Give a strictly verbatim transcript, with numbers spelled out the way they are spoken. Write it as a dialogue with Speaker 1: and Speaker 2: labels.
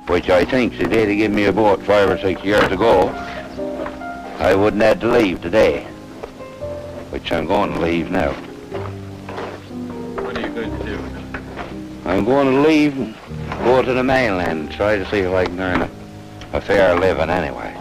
Speaker 1: which I think if they'd have given me a boat five or six years ago, I wouldn't have to leave today, which I'm going to leave now.
Speaker 2: What are you going to do?
Speaker 1: I'm going to leave and go to the mainland and try to see if I can earn a, a fair living anyway.